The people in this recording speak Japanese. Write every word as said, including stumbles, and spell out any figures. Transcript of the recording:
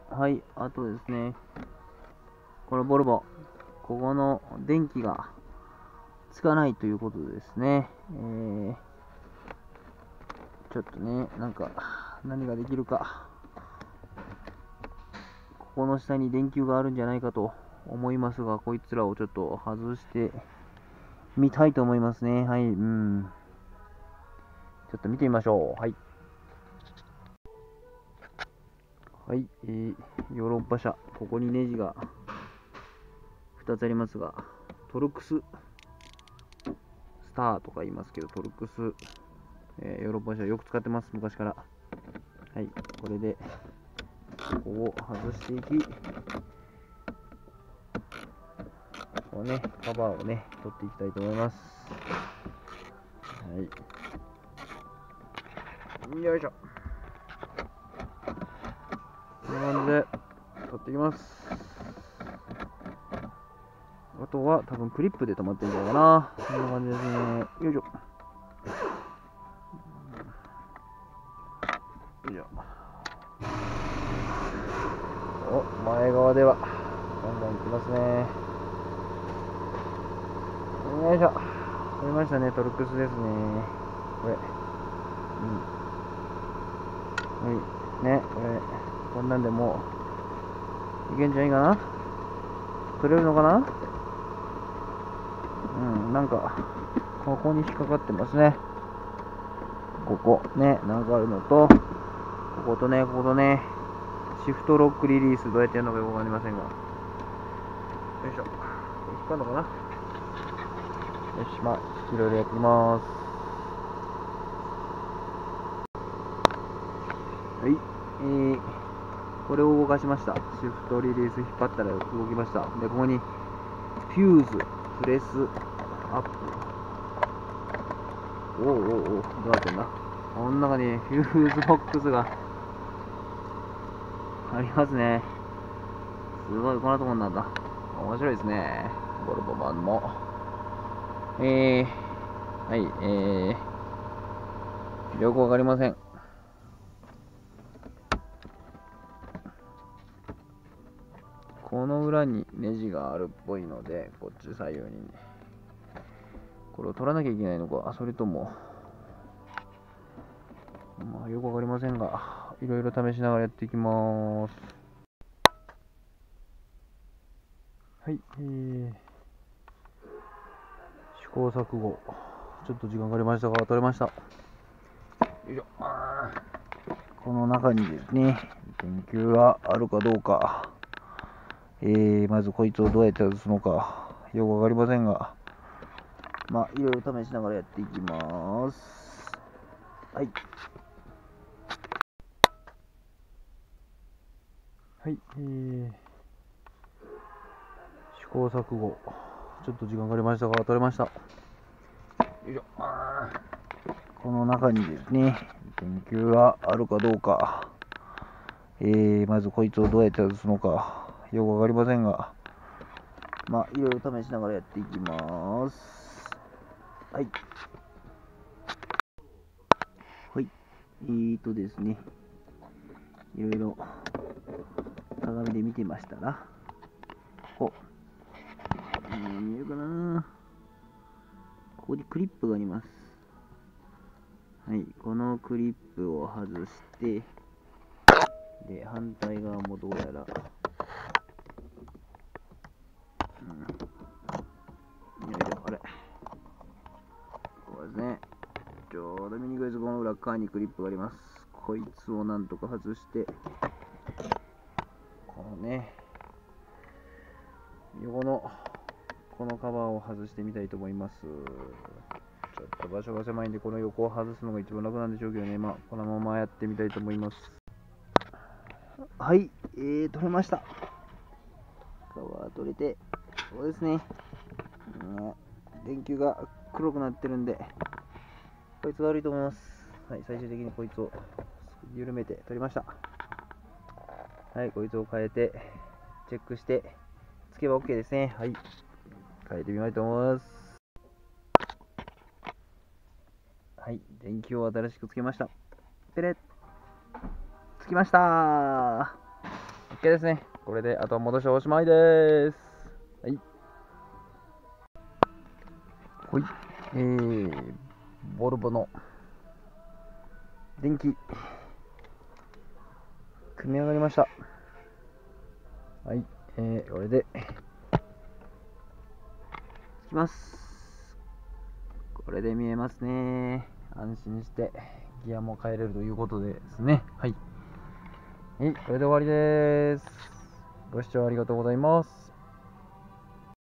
はい、あとですね、このボルボ、ここの電気がつかないということでですね、えー、ちょっとね、なんか、何ができるか、ここの下に電球があるんじゃないかと思いますが、こいつらをちょっと外してみたいと思いますね。はい、うん。ちょっと見てみましょう。はい。はい、えー、ヨーロッパ車、ここにネジがふたつありますが、トルクススターとか言いますけど、トルクス、えー、ヨーロッパ車よく使ってます、昔から。はい、これで、ここを外していき、このね、カバーをね、取っていきたいと思います。はい。よいしょ。こんな感じで、取っていきます。あとは、多分クリップで止まってるんじゃないかな。こんな感じですね。よいしょ。よいしょ。お、前側では、ガンガンいきますね。よいしょ。取れましたね、トルクスですね。これ。うん。はい。ね、これ、こんなんでもう、いけんじゃないかな？取れるのかな？うん、なんか、ここに引っかかってますね。ここ、ね、なんかあるのと、こことね、こことね、シフトロックリリースどうやってやるのかよくわかりませんが。よいしょ。引っかかるのかな？よし、まあ、いろいろやってみます。はい、えー、これを動かしました。シフトリリース引っ張ったら動きました。で、ここにフューズ、プレス、アップ。おうおうおう、どうなってんだ？この中にフューズボックスがありますね。すごい、こんなとこになんだ。面白いですね。ボルボ版も。えー、はい、えー、よくわかりません。この裏にネジがあるっぽいので、こっち左右に、ね、これを取らなきゃいけないのか、それとも、まあ、よくわかりませんが、いろいろ試しながらやっていきます。はい、えー、試行錯誤。ちょっと時間かかりましたが、取れました。よいしょ。この中にですね、電球があるかどうか、えー、まずこいつをどうやって外すのか、よくわかりませんが、まあ、いろいろ試しながらやっていきます。はい。はい、えー、試行錯誤。ちょっと時間かかりましたが、取れました。よいしょ。この中にですね、電球があるかどうか、えー、まずこいつをどうやって外すのか、よくわかりませんが、まあ、いろいろ試しながらやっていきます。はい。はい。えーとですね、いろいろ鏡で見てましたら、こう、えー、見えるかな？ここにクリップがあります。はい、このクリップを外して、で、反対側もどうやら、うん、よいしょ、あれ。こうですね。ちょうど見にくいです。この裏側にクリップがあります。こいつをなんとか外して、このね、横の、このカバーを外してみたいと思います。ちょっと場所が狭いんで、この横を外すのが一番楽なんでしょうけどね。まあ、このままやってみたいと思います。はい、えー、取れました。カバー取れて、そうですね。ね、電球が黒くなってるんで、こいつが悪いと思います。はい、最終的にこいつを緩めて取りました。はい、こいつを変えて、チェックして、つけば OK ですね。はい、変えてみたいと思います。はい、電球を新しくつけました。ペレッ、つきました。 OK ですね。これであとは戻しておしまいです。はい。ほい。えー、ボルボの電気、組み上がりました。はい。えー、これで、つきます。これで見えますね。安心してギアも変えれるということですね。はい。はい、これで終わりです。ご視聴ありがとうございます。